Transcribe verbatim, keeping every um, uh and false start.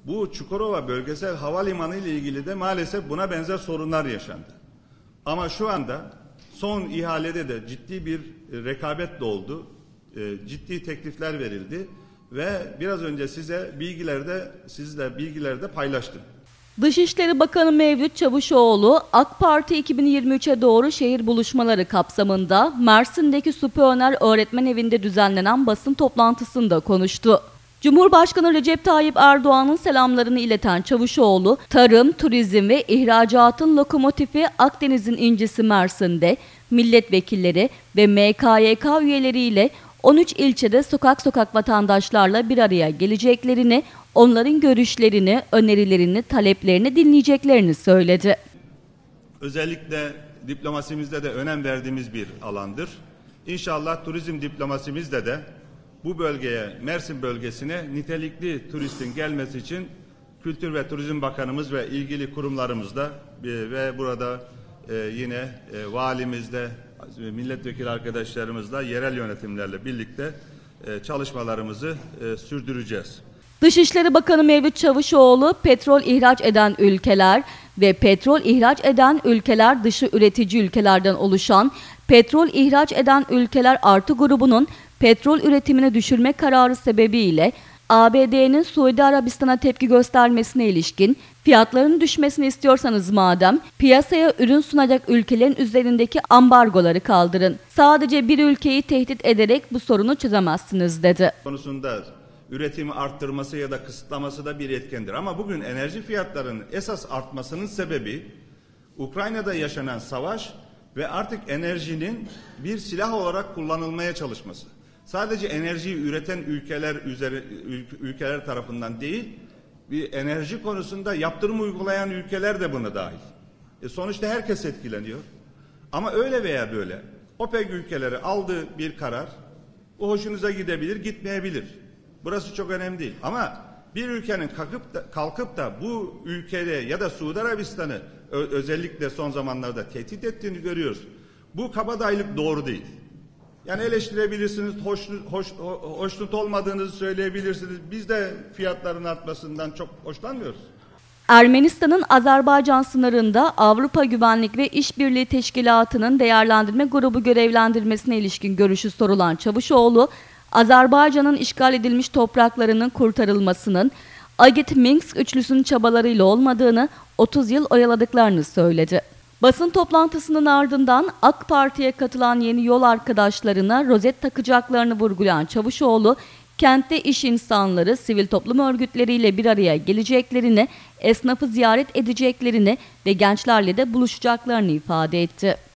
Bu Çukurova Bölgesel Havalimanı ile ilgili de maalesef buna benzer sorunlar yaşandı. Ama şu anda son ihalede de ciddi bir rekabet de oldu. Ciddi teklifler verildi ve biraz önce size bilgilerde sizle bilgilerde paylaştım. Dışişleri Bakanı Mevlüt Çavuşoğlu, AK Parti iki bin yirmi üçe doğru şehir buluşmaları kapsamında Mersin'deki Süpöner Öğretmen Evi'nde düzenlenen basın toplantısında konuştu. Cumhurbaşkanı Recep Tayyip Erdoğan'ın selamlarını ileten Çavuşoğlu, tarım, turizm ve ihracatın lokomotifi Akdeniz'in incisi Mersin'de milletvekilleri ve M K Y K üyeleriyle on üç ilçede sokak sokak vatandaşlarla bir araya geleceklerini, onların görüşlerini, önerilerini, taleplerini dinleyeceklerini söyledi. Özellikle diplomasimizde de önem verdiğimiz bir alandır. İnşallah turizm diplomasimizde de bu bölgeye, Mersin bölgesine nitelikli turistin gelmesi için Kültür ve Turizm Bakanımız ve ilgili kurumlarımızda ve burada yine valimizde, milletvekili arkadaşlarımızla, yerel yönetimlerle birlikte çalışmalarımızı sürdüreceğiz. Dışişleri Bakanı Mevlüt Çavuşoğlu, petrol ihraç eden ülkeler ve petrol ihraç eden ülkeler dışı üretici ülkelerden oluşan petrol ihraç eden ülkeler artı grubunun petrol üretimini düşürme kararı sebebiyle A B D'nin Suudi Arabistan'a tepki göstermesine ilişkin fiyatların düşmesini istiyorsanız madem piyasaya ürün sunacak ülkelerin üzerindeki ambargoları kaldırın. Sadece bir ülkeyi tehdit ederek bu sorunu çözemezsiniz dedi. Konusunda üretimi arttırması ya da kısıtlaması da bir etkendir. Ama bugün enerji fiyatlarının esas artmasının sebebi Ukrayna'da yaşanan savaş ve artık enerjinin bir silah olarak kullanılmaya çalışması. Sadece enerjiyi üreten ülkeler üzeri, ülkeler tarafından değil, bir enerji konusunda yaptırım uygulayan ülkeler de buna dahil. E sonuçta herkes etkileniyor. Ama öyle veya böyle OPEC ülkeleri aldığı bir karar, o hoşunuza gidebilir, gitmeyebilir. Burası çok önemli değil. Ama bir ülkenin kalkıp da, kalkıp da bu ülkede ya da Suudi Arabistan'ı özellikle son zamanlarda tehdit ettiğini görüyoruz. Bu kabadayılık doğru değil. Yani eleştirebilirsiniz, hoş, hoş, hoşnut olmadığınızı söyleyebilirsiniz. Biz de fiyatların artmasından çok hoşlanmıyoruz. Ermenistan'ın Azerbaycan sınırında Avrupa Güvenlik ve İşbirliği Teşkilatı'nın değerlendirme grubu görevlendirmesine ilişkin görüşü sorulan Çavuşoğlu, Azerbaycan'ın işgal edilmiş topraklarının kurtarılmasının Agit-Minsk üçlüsünün çabalarıyla olmadığını, otuz yıl oyaladıklarını söyledi. Basın toplantısının ardından AK Parti'ye katılan yeni yol arkadaşlarına rozet takacaklarını vurgulayan Çavuşoğlu, kentte iş insanları, sivil toplum örgütleriyle bir araya geleceklerini, esnafı ziyaret edeceklerini ve gençlerle de buluşacaklarını ifade etti.